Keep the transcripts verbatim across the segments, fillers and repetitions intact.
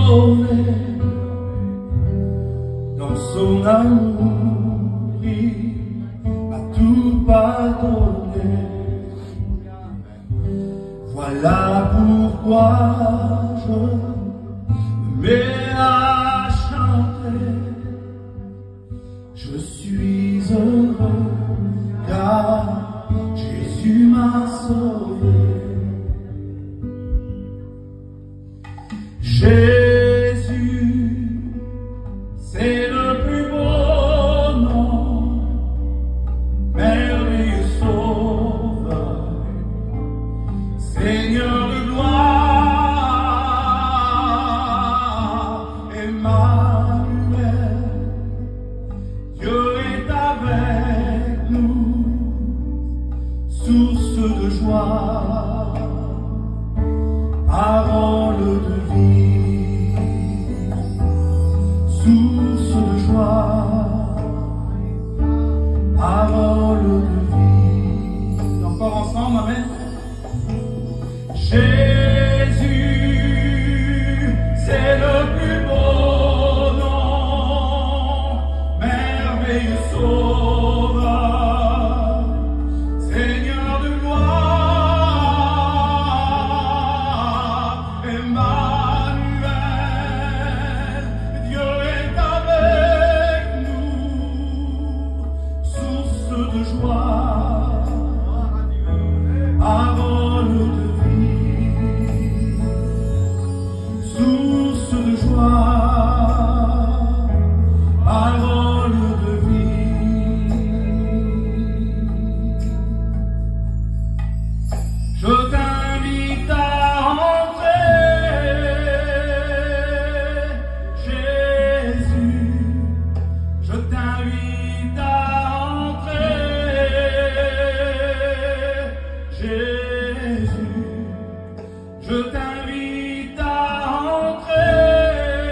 sauvé dans son amour, il m'a tout pardonné. Voilà pourquoi je me mets à chanter. Je suis heureux car Jésus m'a sauvé. Jésus, c'est le plus beau nom, merveilleux sauveur, Seigneur de gloire, Emmanuel. Dieu est avec nous, source de joie, parole de vie, source de joie, parole de vie. Encore ensemble, amen. Jésus, c'est le plus beau nom, merveilleux sauveur, Seigneur de gloire, Emmanuel. Dieu est avec nous, source de joie, parole de vie, source de joie, parole de vie. Je t'invite à entrer, Jésus. Je t'invite à entrer, Jésus. Je t'invite à entrer,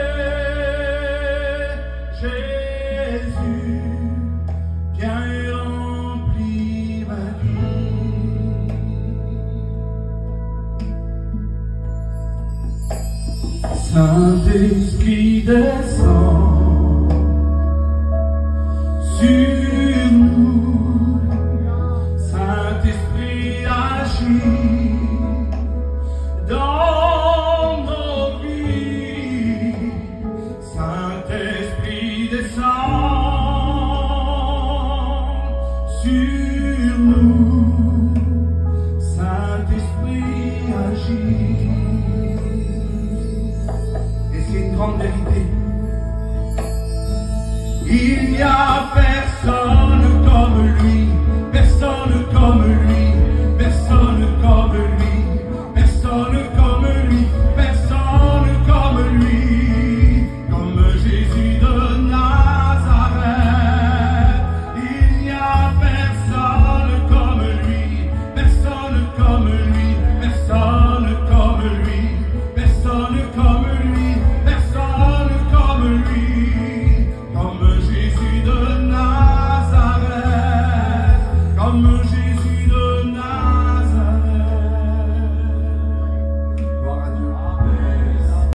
Jésus. Viens et remplis ma vie. Saint-Esprit descend.